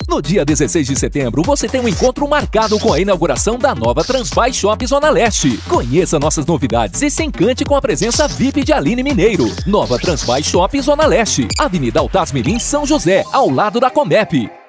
No dia 16 de setembro, você tem um encontro marcado com a inauguração da nova Transby Shop Zona Leste. Conheça nossas novidades e se encante com a presença VIP de Aline Mineiro. Nova Transby Shop Zona Leste, Avenida Autaz Mirim, São José, ao lado da Comep.